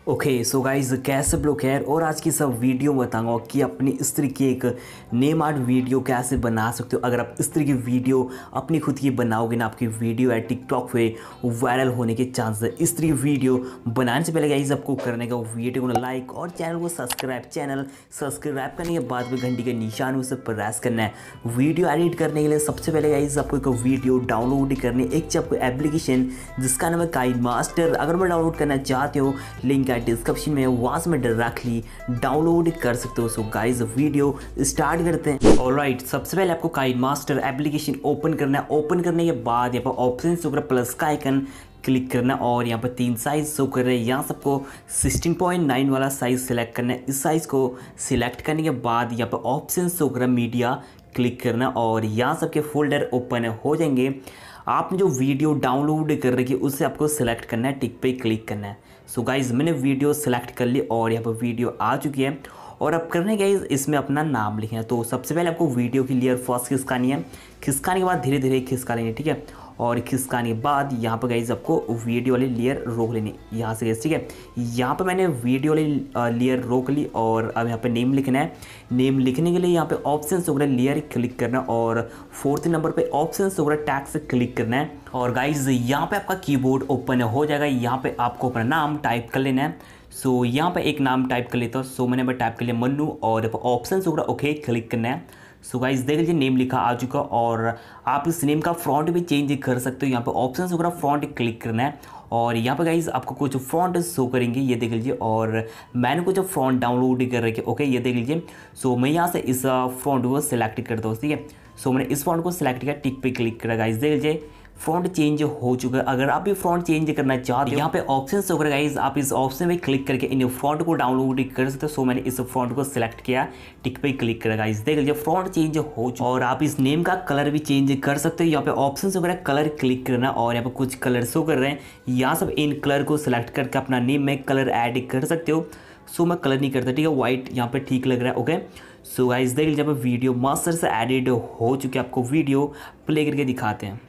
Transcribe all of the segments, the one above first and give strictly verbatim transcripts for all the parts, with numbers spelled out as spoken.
Okay so guys कैसे लोग खैर। और आज की सब वीडियो में बताऊंगा कि अपनी इस तरह की एक नेम आर्ट वीडियो कैसे बना सकते हो। अगर आप इस तरह की वीडियो अपनी खुद की बनाओगे ना, आपकी वीडियो है टिकटॉक पे वायरल होने के चांस है। इस तरह की वीडियो बनाने से पहले गाइज आपको करने का वीडियो को लाइक और चैनल को सब्सक्राइब चैनल सब्सक्राइब करने के बाद में घंटी के निशान उसे प्रेस करना है। वीडियो एडिट करने के लिए सबसे पहले गाइज आपको एक वीडियो डाउनलोड करनी है। एक आपको एप्लीकेशन जिसका नाम है काइनमास्टर। अगर मैं डाउनलोड करना चाहते हो लिंक डिस्क्रिप्शन में, वहां से मैं डायरेक्टली डाउनलोड कर सकते हो। सो गाइस वीडियो स्टार्ट करते हैं। ऑलराइट, सबसे पहले आपको काइनमास्टर एप्लीकेशन ओपन करना है। ओपन करने के बाद यहाँ पर ऑप्शन शो कर प्लस का आइकन क्लिक करना और यहाँ पर तीन साइज शो कर रहे हैं। यहाँ सबको सिक्सटीन पॉइंट नाइन वाला साइज सिलेक्ट करना है। इस साइज को सिलेक्ट करने के बाद यहाँ पर ऑप्शन शो कर मीडिया क्लिक करना और यहाँ सबके फोल्डर ओपन हो जाएंगे। आपने जो वीडियो डाउनलोड कर रखी है उससे आपको सिलेक्ट करना है, टिक पे क्लिक करना है। सो so गाइज मैंने वीडियो सेलेक्ट कर ली और यहाँ पर वीडियो आ चुकी है। और अब करने गाइज इसमें अपना नाम लिखना है। तो सबसे पहले आपको वीडियो की लेयर फर्स्ट खिसकानी है। खिसकाने के बाद धीरे धीरे खिसका लेंगे, ठीक है। और खिसकाने के बाद यहाँ पर गाइज आपको वीडियो वाली लेयर रोक लेनी यहाँ से, ठीक है। यहाँ पर मैंने वीडियो वाली लेयर रोक ली और अब यहाँ पर नेम लिखना है। नेम लिखने के लिए यहाँ पे ऑप्शन वगैरह लेयर क्लिक करना और फोर्थ नंबर पे ऑप्शन वगैरह टैग से क्लिक करना है। और गाइज यहाँ पे आपका कीबोर्ड ओपन हो जाएगा। यहाँ पे आपको अपना नाम टाइप कर लेना है। सो यहाँ पे एक नाम टाइप कर लेता हूँ। सो मैंने मैं टाइप कर लिया मन्नू और ऑप्शन वगैरह ओके क्लिक करना है। सो गाइस देख लीजिए नेम लिखा आ चुका और आप इस नेम का फ्रंट भी चेंज कर सकते हो। यहाँ पे ऑप्शन वगैरह फ्रंट क्लिक करना है और यहाँ पे गाइस आपको कुछ फ्रंट शो करेंगे, ये देख लीजिए। और मैंने कुछ फ्रंट डाउनलोड कर रखे, ओके ये देख लीजिए। सो मैं यहाँ से इस फ्रंट को सिलेक्ट करता हूँ, ठीक है। सो मैंने इस फ्रंट को सिलेक्ट किया, टिक पे क्लिक करा। गाइस देख लीजिए फ्रंट चेंज हो चुका है। अगर आप भी फ्रंट चेंज करना चाहते हो यहाँ पे ऑप्शन वगैरह गाइस आप इस ऑप्शन में क्लिक करके इन फ्रंट को डाउनलोड कर सकते हो। सो मैंने इस फ्रंट को सिलेक्ट किया, टिक पे क्लिक करा। गाइस देख लीजिए फ्रंट चेंज हो चुका। और आप इस नेम का कलर भी चेंज कर सकते हो। यहाँ पे ऑप्शन वगैरह कलर क्लिक करना और यहाँ पे कुछ कलर शो कर रहे हैं। यहाँ सब इन कलर को सिलेक्ट करके अपना नेम में कलर ऐड कर सकते हो। सो मैं कलर नहीं करता, ठीक है। व्हाइट यहाँ पे ठीक लग रहा है, ओके। सो गाइस देख लीजिए यहाँ पे वीडियो मास्टर से एडिट हो चुकी है। आपको वीडियो प्ले करके दिखाते हैं।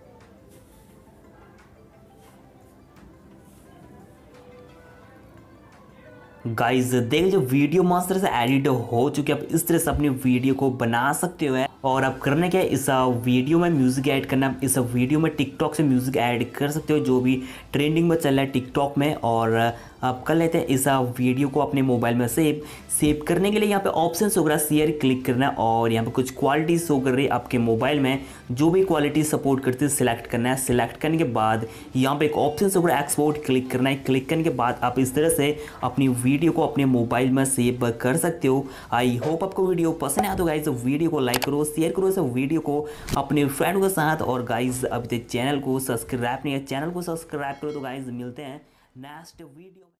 गाइज देख लीजिए वीडियो मास्टर से एडिट हो चुकी है। आप इस तरह से अपनी वीडियो को बना सकते हो। और अब करने क्या है, इस वीडियो में म्यूजिक ऐड करना। इस वीडियो में टिकटॉक से म्यूजिक ऐड कर सकते हो जो भी ट्रेंडिंग में चल रहा है टिकटॉक में। और अब कर लेते हैं इस वीडियो को अपने मोबाइल में सेव सेव करने के लिए यहाँ पे ऑप्शन वगैरह शेयर क्लिक करना है और यहाँ पे कुछ क्वालिटी शो कर रही है आपके मोबाइल में, जो भी क्वालिटी सपोर्ट करती है सिलेक्ट करना है। सिलेक्ट करने के बाद यहाँ पे एक ऑप्शन वगैरह एक्सपोर्ट क्लिक करना है। क्लिक करने के बाद आप इस तरह से अपनी वीडियो को अपने मोबाइल में सेव कर सकते हो। आई होप आपको वीडियो पसंद आया तो गाइज वीडियो को लाइक करो, शेयर करो इस वीडियो को अपने फ्रेंड के साथ। और गाइज अभी तक चैनल को सब्सक्राइब नहीं है, चैनल को सब्सक्राइब करो। तो गाइज मिलते हैं नेक्स्ट वीडियो।